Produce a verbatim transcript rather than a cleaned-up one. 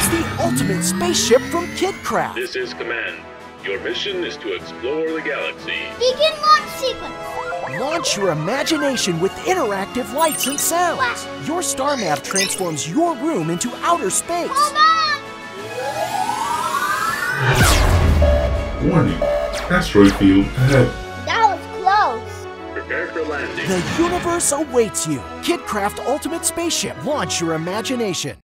It's the ultimate spaceship from KidKraft. This is Command. Your mission is to explore the galaxy. Begin launch sequence. Launch your imagination with interactive lights and sounds. Wow. Your star map transforms your room into outer space. Hold on! Warning, asteroid field ahead. That was close. Prepare for landing. The universe awaits you. KidKraft Ultimate Spaceship. Launch your imagination.